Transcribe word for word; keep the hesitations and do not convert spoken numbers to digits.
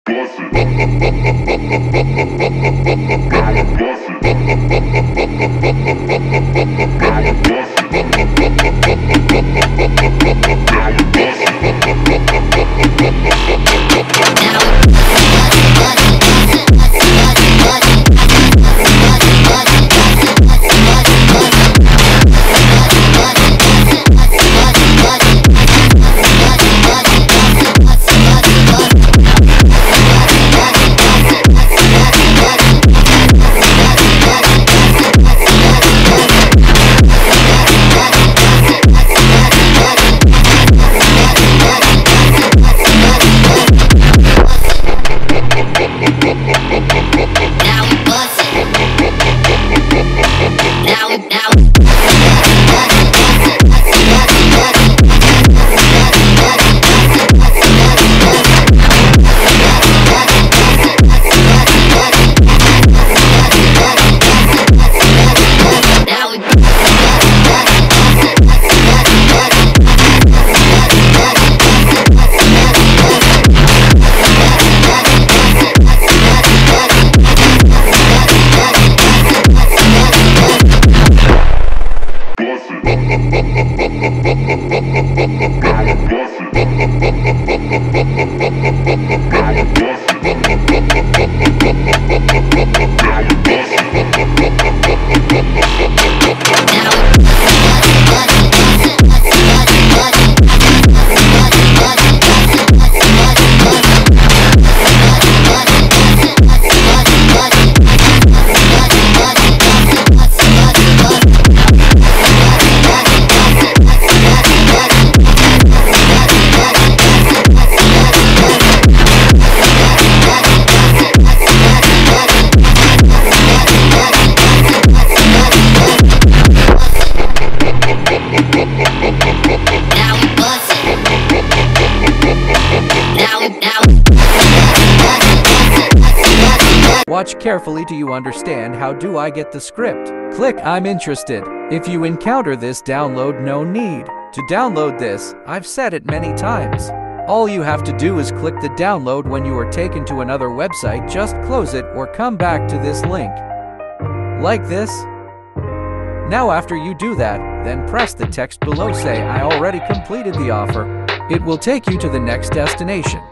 Bust it. Now bust it. Now bust Watch carefully. Do you understand? How do I get the script? Click I'm interested. If you encounter this, download. No need to download this. I've said it many times. All you have to do is click the download. When you are taken to another website, just close it or come back to this link. Like this. Now after you do that, then press the text below. Say I already completed the offer. It will take you to the next destination.